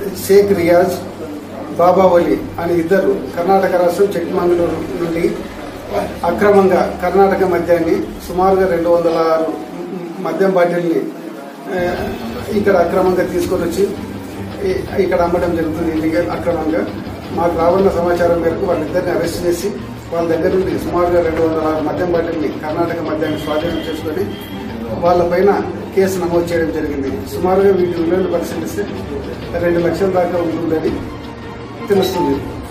షేక్ రియాజ్, బాబావలి అనే ఇద్దరు కర్ణాటక రాష్ట్రం చిక్కమంగళూరు నుండి అక్రమంగా కర్ణాటక మద్యాన్ని సుమారుగా 206 మద్యం బాటిల్ని ఇక్కడ అక్రమంగా తీసుకొని వచ్చి ఇక్కడ అమ్మడం జరుగుతుంది. ఇల్లీగల్ అక్రమంగా మాకు రావాలన్న సమాచారం మేరకు వాళ్ళిద్దరిని అరెస్ట్ చేసి వాళ్ళ దగ్గర నుండి సుమారుగా 206 మద్యం బాటిల్ని కర్ణాటక మద్యాన్ని స్వాధీనం చేసుకొని వాళ్ళపైన కేసు నమోదు చేయడం జరిగింది. సుమారుగా వీటి విలువను పరిశీలిస్తే 2 లక్షల దాకా ఉంటుందని తెలుస్తుంది.